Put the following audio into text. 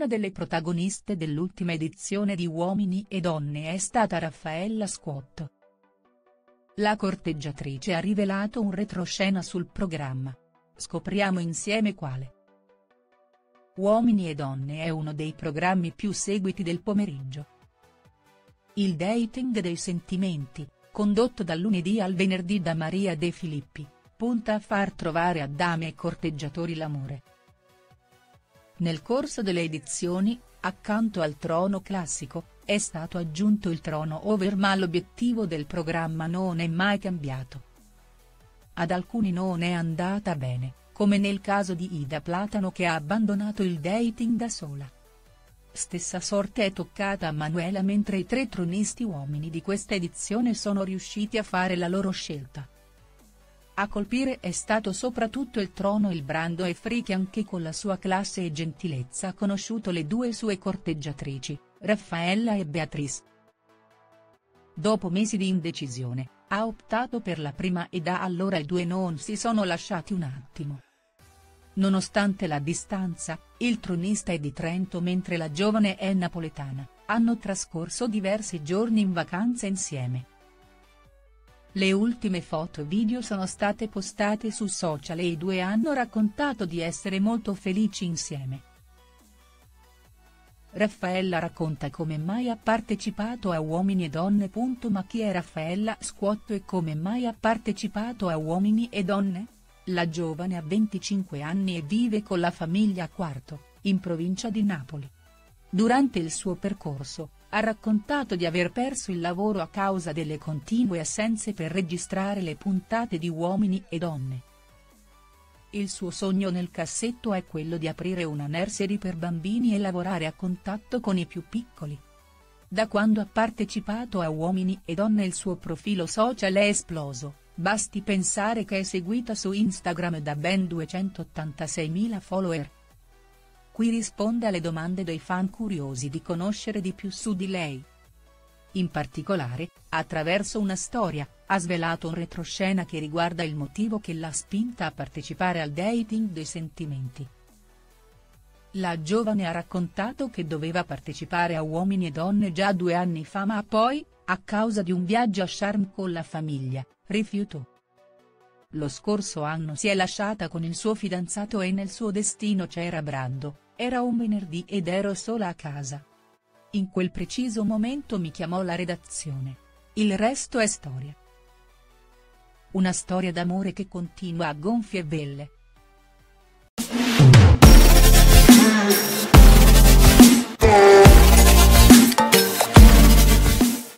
delle protagoniste dell'ultima edizione di Uomini e Donne è stata Raffaella Squotto. La corteggiatrice ha rivelato un retroscena sul programma. Scopriamo insieme quale. Uomini e Donne è uno dei programmi più seguiti del pomeriggio. Il dating dei sentimenti, condotto dal lunedì al venerdì da Maria De Filippi, punta a far trovare a dame e corteggiatori l'amore. Nel corso delle edizioni, accanto al trono classico, è stato aggiunto il trono over, ma l'obiettivo del programma non è mai cambiato. Ad alcuni non è andata bene, come nel caso di Ida Platano che ha abbandonato il dating da sola. Stessa sorte è toccata a Manuela, mentre i 3 tronisti uomini di questa edizione sono riusciti a fare la loro scelta. A colpire è stato soprattutto il trono. Il Brando e Frikian, che con la sua classe e gentilezza ha conosciuto le 2 sue corteggiatrici, Raffaella e Beatrice. Dopo mesi di indecisione, ha optato per la prima e da allora i 2 non si sono lasciati un attimo. Nonostante la distanza, il tronista è di Trento mentre la giovane è napoletana, hanno trascorso diversi giorni in vacanza insieme. Le ultime foto e video sono state postate su social e i 2 hanno raccontato di essere molto felici insieme. Raffaella racconta come mai ha partecipato a Uomini e Donne. Ma chi è Raffaella Squotto e come mai ha partecipato a Uomini e Donne? La giovane ha 25 anni e vive con la famiglia a Quarto, in provincia di Napoli. Durante il suo percorso, ha raccontato di aver perso il lavoro a causa delle continue assenze per registrare le puntate di Uomini e Donne. Il suo sogno nel cassetto è quello di aprire una nursery per bambini e lavorare a contatto con i più piccoli. Da quando ha partecipato a Uomini e Donne il suo profilo social è esploso, basti pensare che è seguita su Instagram da ben 286.000 follower. Qui risponde alle domande dei fan curiosi di conoscere di più su di lei. In particolare, attraverso una storia, ha svelato un retroscena che riguarda il motivo che l'ha spinta a partecipare al dating dei sentimenti. La giovane ha raccontato che doveva partecipare a Uomini e Donne già 2 anni fa, ma poi, a causa di un viaggio a Sharm con la famiglia, rifiutò. Lo scorso anno si è lasciata con il suo fidanzato e nel suo destino c'era Brando, era un venerdì ed ero sola a casa. In quel preciso momento mi chiamò la redazione. Il resto è storia. Una storia d'amore che continua a gonfie vele.